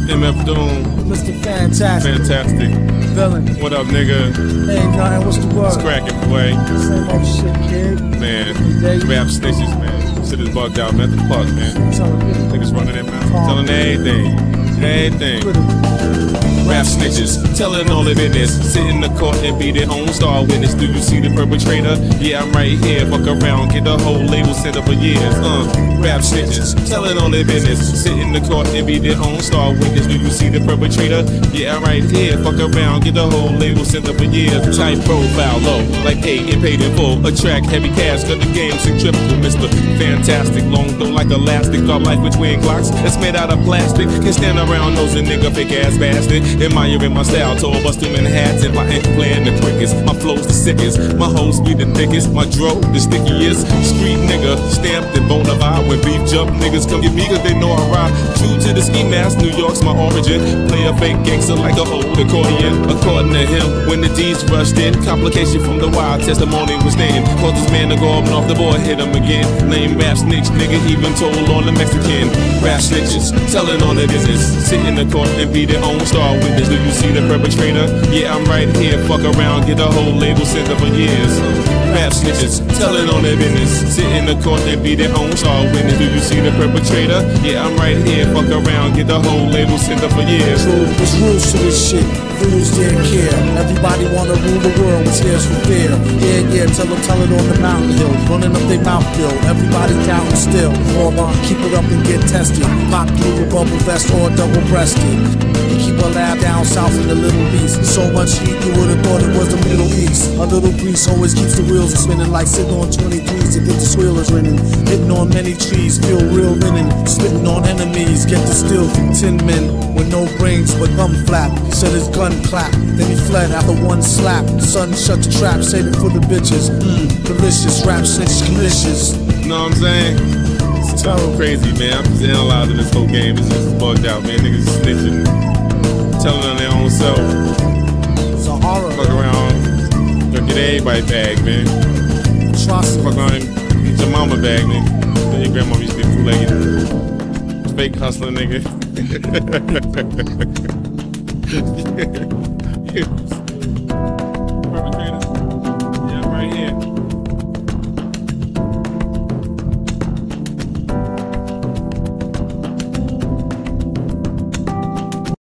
MF Doom. Mr. Fantastic. Fantastic. Villain. What up, nigga? Ain't nothing. What's the word? It's cracking, boy. Same old shit, kid. Man, Rapp Snitches, man. Shit is bugged out, man. The fuck, man. Niggas running their mouth. Telling everything. Rapp Snitches, telling all the business. Sit in the court and be their own star witness. Do you see the perpetrator? Yeah, I'm right here. Fuck around, get the whole label set up for years. Rapp Snitches, telling all their business. Sit in the court and be their own star witness. Do you see the perpetrator? Yeah, I'm right here. Fuck around, get the whole label set up for years. Type profile low, like paid and paid in full. Attract heavy cash, cut the game centrifugal. Mr. Fantastic, long though like elastic. Got life between clocks that's made out of plastic. Can stand around nosing nigga, fake ass bastard. Admiring my style, tall bustin' Manhattan. My ink playing the quickest, my flow's the sickest. My hoes be the thickest, my dro the stickiest. Street nigga, stamped in Bonavide. When beef jump, niggas come get me cause they know I ride. True to the ski mask, New York's my origin. Play a fake gangster like a old accordion. According to him, when the D's rushed in, complication from the wild testimony was named. Cause this man to go up and off the board, hit him again. Name Rapp Snitch, nigga, even told on the Mexican. Rapp Snitches, telling all the business. Sit in the court and be their own star witness. Do you see the perpetrator? Yeah, I'm right here. Fuck around, get the whole label set up for years. Rapp Snitches, telling all their business. Sit in the court and be their own star witness. Do you see the perpetrator? Yeah, I'm right here. Fuck around, get the whole label set up for years. True, there's rules to this shit. Fools didn't care. Everybody wanna rule the world with tears for fear. Yeah, tell it on the mountain hill. Running up their mouth bill. Everybody counting still. More on, keep it up and get tested. Pop through a bubble vest or double breasted. You keep a lab down south in the Little East. So much heat you would've thought it was the Middle East. A little grease always keeps the wheels spinning, like sitting on 23s to get the squealers winning. Hitting on many trees, feel real linen. Spitting on enemies, get the steel from tin men with no brains but gum flap. He said his gun clap, then he fled after one slap. Son shut the trap, save it for the bitches. Delicious, Rapp Snitch, Knishes. Know what I'm saying? It's so crazy, man. I'm just analyzing this whole game. It's just bugged out, man. Niggas snitching, telling on their own self. It's a horror. Fuck around, gonna get everybody's bag, man. Trust me. Fuck around and get your mama bag, nigga. Then your grandma used to be two-legged. Fake hustler, nigga.